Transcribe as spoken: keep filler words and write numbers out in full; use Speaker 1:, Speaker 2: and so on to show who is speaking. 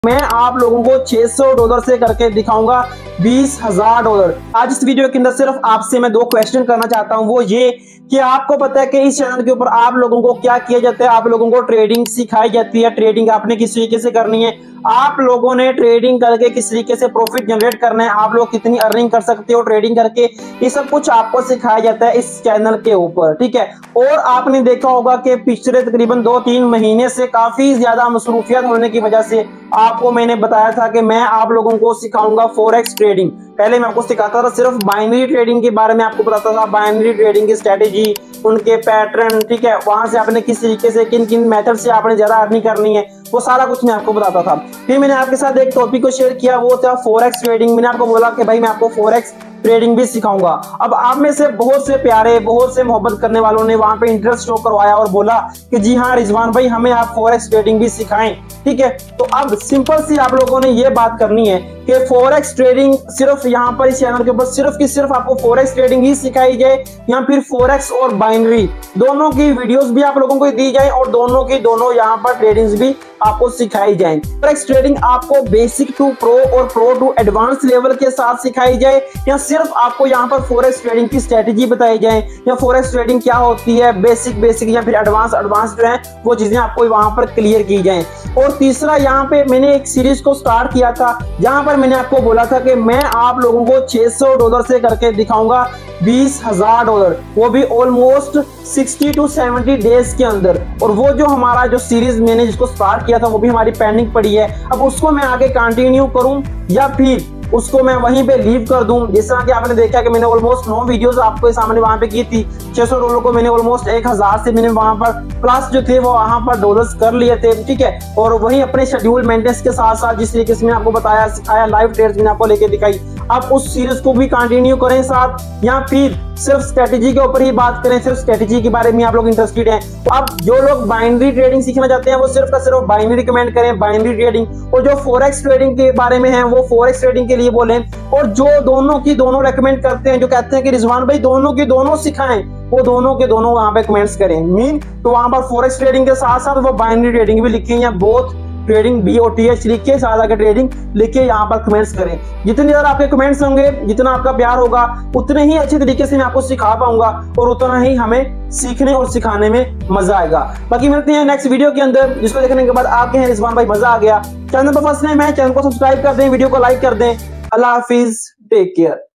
Speaker 1: मैं आप लोगों को छह सौ डॉलर से करके दिखाऊंगा बीस हजार डॉलर। आज इस वीडियो के अंदर सिर्फ आपसे मैं दो क्वेश्चन करना चाहता हूं, वो ये कि आपको पता है कि इस चैनल के ऊपर आप लोगों को क्या किया जाता है, आप लोगों को ट्रेडिंग सिखाई जाती है। ट्रेडिंग आपने किस तरीके से करनी है, आप लोगों ने ट्रेडिंग करके किस तरीके से प्रॉफिट जनरेट करना है, आप लोग कितनी अर्निंग कर सकते हो ट्रेडिंग करके, ये सब कुछ आपको सिखाया जाता है इस चैनल के ऊपर, ठीक है। और आपने देखा होगा कि पिछले तकरीबन दो तीन महीने से काफी ज्यादा मसरूफियत होने की वजह से आपको मैंने बताया था कि मैं आप लोगों को सिखाऊंगा फॉरेक्स ट्रेडिंग। पहले मैं आपको सिखाता था सिर्फ बाइनरी ट्रेडिंग के बारे में, आपको बताता था बाइनरी ट्रेडिंग की स्ट्रेटेजी, उनके पैटर्न, ठीक है, वहां से आपने किस तरीके से किन किन मेथड से आपने ज्यादा अर्निंग करनी है, वो सारा कुछ मैं आपको बताता था। फिर मैंने आपके साथ एक टॉपिक को शेयर किया, वो था फॉरेक्स ट्रेडिंग। मैंने आपको बोला कि भाई मैं आपको फॉरेक्स ट्रेडिंग भी सिखाऊंगा। अब आप में से बहुत से प्यारे, बहुत से मोहब्बत करने वालों ने वहां पे इंटरेस्ट शो करवाया और बोला कि जी हाँ रिजवान भाई, हमें आप फॉरेक्स ट्रेडिंग भी सिखाएं, ठीक है। तो अब सिंपल सी आप लोगों ने ये बात करनी है कि फॉरेक्स ट्रेडिंग सिर्फ यहाँ पर इस चैनल के ऊपर सिर्फ की सिर्फ आपको फॉरेक्स ट्रेडिंग ही सिखाई जाए, या फिर फॉरेक्स और बाइनरी दोनों की वीडियोस भी आप लोगों को दी जाए और दोनों की दोनों यहाँ पर ट्रेडिंग्स भी आपको सिखाई जाए। फॉरेक्स ट्रेडिंग आपको बेसिक टू प्रो और प्रो टू एडवांस लेवल के साथ सिखाई जाए, या सिर्फ आपको यहाँ पर फॉरेक्स ट्रेडिंग की स्ट्रेटेजी बताई जाए, या फॉरेक्स ट्रेडिंग क्या होती है, बेसिक बेसिक या फिर एडवांस एडवांस जो है वो चीजें आपको वहां पर क्लियर की जाए। और तीसरा, यहाँ पे मैंने एक सीरीज को स्टार्ट किया था जहां पर मैंने आपको बोला था कि मैं आप लोगों को छह सौ डॉलर से करके दिखाऊंगा बीस हजार डॉलर, वो भी ऑलमोस्ट साठ टू सत्तर डेज के अंदर। और वो जो हमारा जो सीरीज मैंने जिसको स्टार्ट किया था वो भी हमारी पेंडिंग पड़ी है। अब उसको मैं आगे कंटिन्यू करूं या फिर उसको मैं वहीं पे लीव कर दूं। जिस तरह कि आपने देखा कि मैंने ऑलमोस्ट नौ वीडियोस आपको सामने वहां पे की थी, छह सौ डॉलर को मैंने ऑलमोस्ट एक हजार से मैंने वहां पर प्लस जो थे वो वहां पर डॉलर्स कर लिए थे, ठीक है। और वहीं अपने शेड्यूल मेंटेनेंस के साथ साथ जिस तरीके से मैंने आपको बताया सिखाया, लाइव ट्रेड्स मैंने आपको लेके दिखाई, आप उस सीरीज को भी कंटिन्यू करें साथ, या फिर सिर्फ स्ट्रेटेजी के ऊपर ही बात करें, सिर्फ स्ट्रेटेजी के बारे में आप लोग इंटरेस्टेड हैं। तो आप जो लोग बाइनरी ट्रेडिंग सीखना चाहते हैं वो सिर्फ का सिर्फ बाइनरी रिकमेंड करें, बाइनरी ट्रेडिंग। और जो फॉरेक्स ट्रेडिंग के बारे में है वो फॉरेक्स ट्रेडिंग के लिए बोलें। और जो दोनों की दोनों रेकमेंड करते हैं, जो कहते हैं कि रिजवान भाई दोनों की दोनों सिखाएं, वो दोनों के दोनों वहां पे कमेंट्स करें। मीन तो वहां पर फॉरेक्स ट्रेडिंग के साथ साथ वो बाइनरी ट्रेडिंग भी लिखें, या both trading B O T H लिख के साथ आगे ट्रेडिंग लिख के यहाँ पर कमेंट्स करें। जितने ज्यादा आपके कमेंट्स होंगे, जितना आपका प्यार होगा, उतने ही अच्छे तरीके से मैं आपको सिखा पाऊंगा और उतना ही हमें सीखने और सिखाने में मजा आएगा। बाकी मिलते हैं नेक्स्ट वीडियो के अंदर, जिसको देखने के बाद आपके हैं रिजवान भाई मजा आ गया, चैनल पर फर्स्ट टाइम है चैनल को सब्सक्राइब कर दें, वीडियो को लाइक कर दें। अल्लाह हाफिज, टेक केयर।